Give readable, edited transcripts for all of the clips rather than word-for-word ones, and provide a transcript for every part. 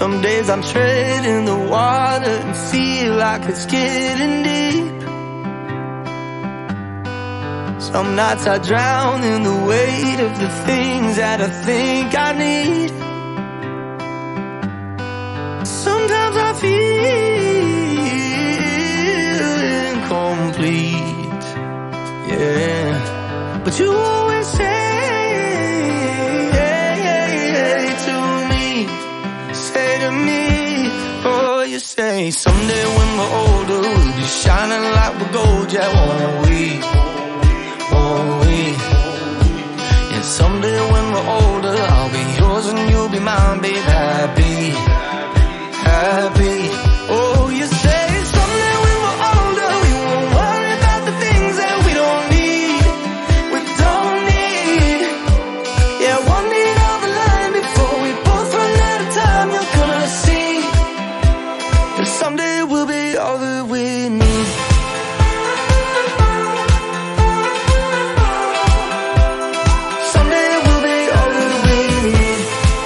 Some days I'm treading the water and feel like it's getting deep. Some nights I drown in the weight of the things that I think I need. Sometimes I feel incomplete, yeah. But you always say to me, oh, you say, someday when we're older, we'll be shining like we're gold, yeah, won't we? Won't we? And someday when we're older, I'll be yours and you'll be mine, babe, happy, happy. Oh, you say, someday when we're older, we won't worry about the things that we don't need, we don't need. Yeah, one day down the line before we both run out of time, you're gonna see that someday we'll be all that we need. Someday we'll be all that we need.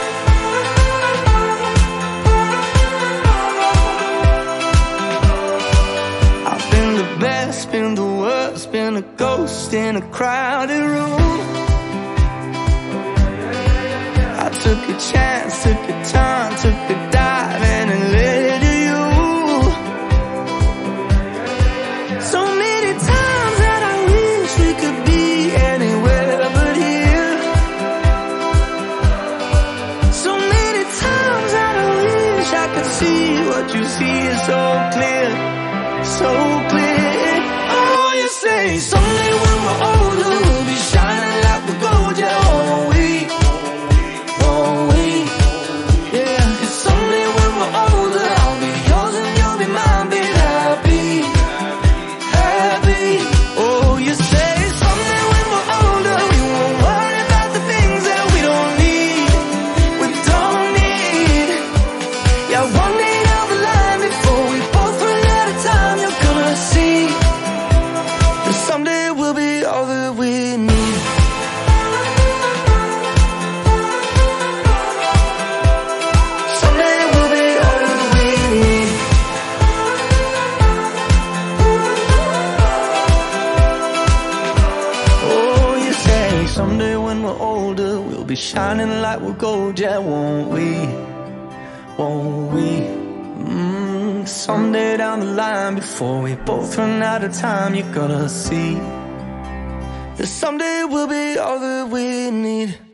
I've been the best, been the worst, been a ghost in a crowded room. I took a chance, took a turn, took a dive and it led to you. So many times that I wish we could be anywhere but here. So many times that I wish I could see what you see is so clear, so clear. Oh, you say someday when we're older, we'll be shining like we're gold, yeah, won't we? Someday we'll be all that we need. Someday we'll be all that we need. Oh, you say someday when we're older, we'll be shining like we're gold, yeah, won't we? Won't we? Someday down the line, before we both run out of time, you're gonna see that someday we'll be all that we need.